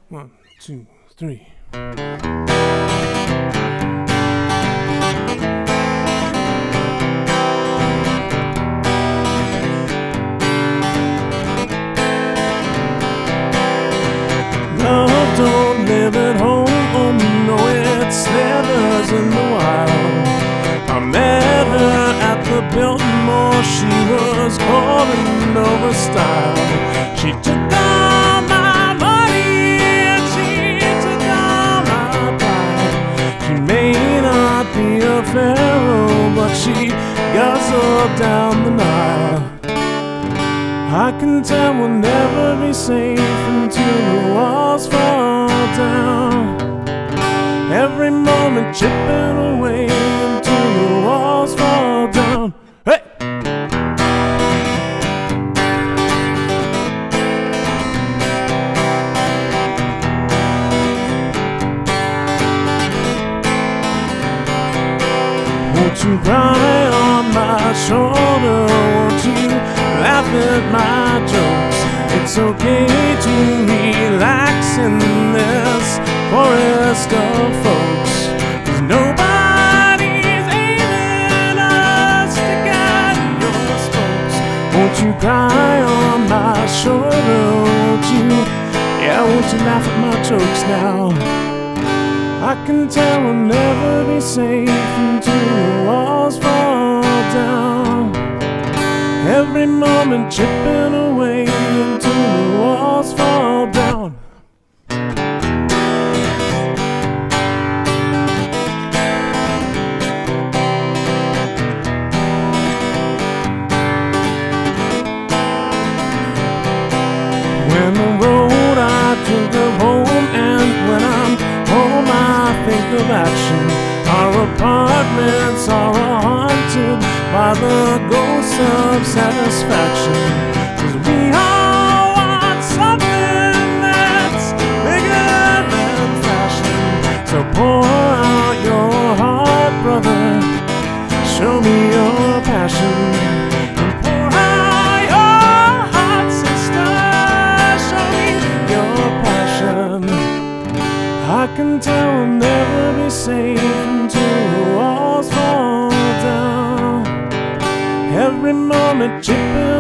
1, 2, 3. Love don't live at home, oh no, it slithers in the wild. I met her at the Biltmore, she was calling over style. She took all my money and she took all my pride. She may not be a pharaoh, but she guzzled down the Nile. I can tell we'll never be safe until the walls fall down. Every moment chipping away until the walls fall down. Hey! Won't you cry on my shoulder? Won't you laugh at my jokes? It's okay to relax in this forest of folks, 'cause nobody's aiming us to guide your spokes. Won't you cry on my shoulder? Won't you, yeah, won't you laugh at my jokes now? I can tell we'll never be safe until the walls fall down. Every moment chipping away until the walls fall down. When the road I took her home, and when I'm home I think of action. Our apartments are haunted by the ghosts of satisfaction, 'cause we all want something that's bigger than fashion. So pour out your heart, brother, show me your passion. And pour out your heart, sister, show me your passion. I can tell we'll never be safe until the walls fall down. Every moment chipping